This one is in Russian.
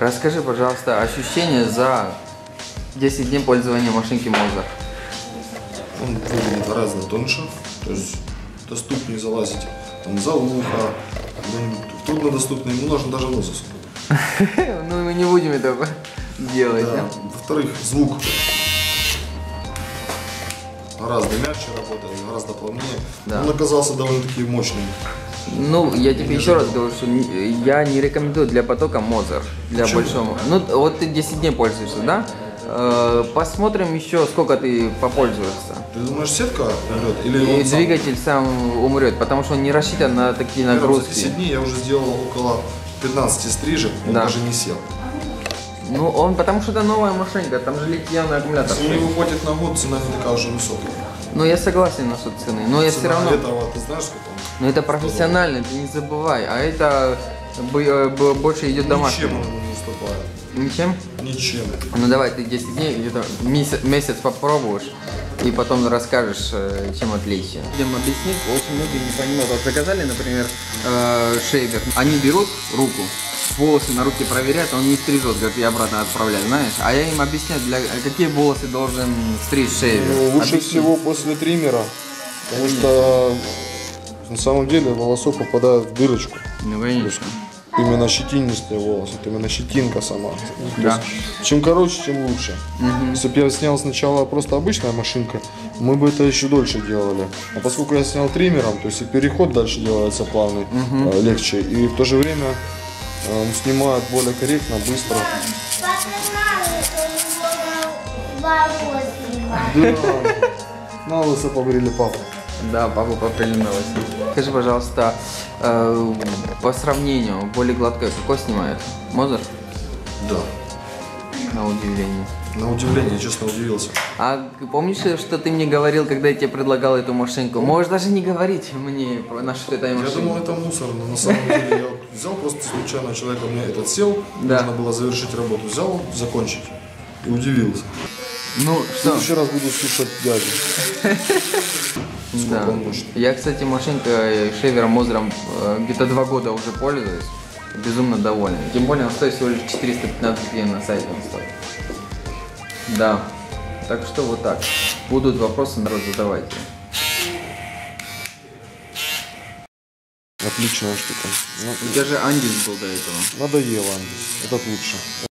Расскажи, пожалуйста, ощущения за 10 дней пользования машинки Мозер. Он выглядит гораздо тоньше, то есть доступнее залазить там, за ухо, труднодоступно, ему нужно даже нос засунуть. Ну мы не будем этого делать. Да. Во-вторых, звук гораздо мягче работает, гораздо плавнее. Да. Он оказался довольно-таки мощным. Ну, я тебе еще раз говорю, что я не рекомендую для потока Мозер, для большого. Ну, вот ты 10 дней пользуешься, да? Посмотрим еще, сколько ты попользуешься. Ты думаешь, сетка умрет? Или И он сам? двигатель сам умрет, потому что он не рассчитан на такие нагрузки. За 10 дней я уже сделал около 15 стрижек, он Да. даже не сел. Ну, он, потому что это новая машинка, там же литий-ионный аккумулятор. Если у него хватит на год, цена не такая уже высокая. Ну, я согласен насчет цены, но я все Цена равно... этого, ты знаешь, сколько он? Но это профессионально, ты не забывай, а это больше идет домашний. Ничем он ему не уступает. Ничем? Ничем. Ну давай ты 10 дней, где-то месяц попробуешь и потом расскажешь, чем отличие. Идем объяснить, очень многие не понимают. Вот заказали, например, шейвер, они берут руку, волосы на руке проверяют, он не стрижет, говорит, и обратно отправляют, знаешь? А я им объясняю, для какие волосы должен стричь шейвер. Ну, лучше всего после триммера, потому что на самом деле волосок попадает в дырочку. Ну конечно. Именно щетинистые волосы, это именно щетинка сама. То Да. есть, чем короче, тем лучше. Если бы я снял сначала просто обычная машинка, мы бы это еще дольше делали. А поскольку я снял триммером, то есть и переход дальше делается плавный, легче, и в то же время он снимает более корректно, быстро. Да. На лысо побрили папу. Да, папа поприлиновалась. Скажи, пожалуйста, по сравнению, более гладкое какой снимает? Мозер? Да. На удивление. На удивление, я честно удивился. А помнишь, что ты мне говорил, когда я тебе предлагал эту машинку? Можешь даже не говорить мне насчет этой машинки. Я думал, это мусор, но на самом деле я взял просто случайно человека, у меня этот сел, Да. нужно было завершить работу, взял, закончить и удивился. Ну, В что? следующий раз буду слушать дядю. Да. он мощный. Я, кстати, машинкой шейвером Мозером где-то 2 года уже пользуюсь. Безумно доволен. Тем более он стоит всего лишь 415 гривен на сайте он стоит. Да. Так что вот так. Будут вопросы, народ, задавайте. Отличная штука. У тебя же Андис был до этого. Надоело, Андис. Этот лучше.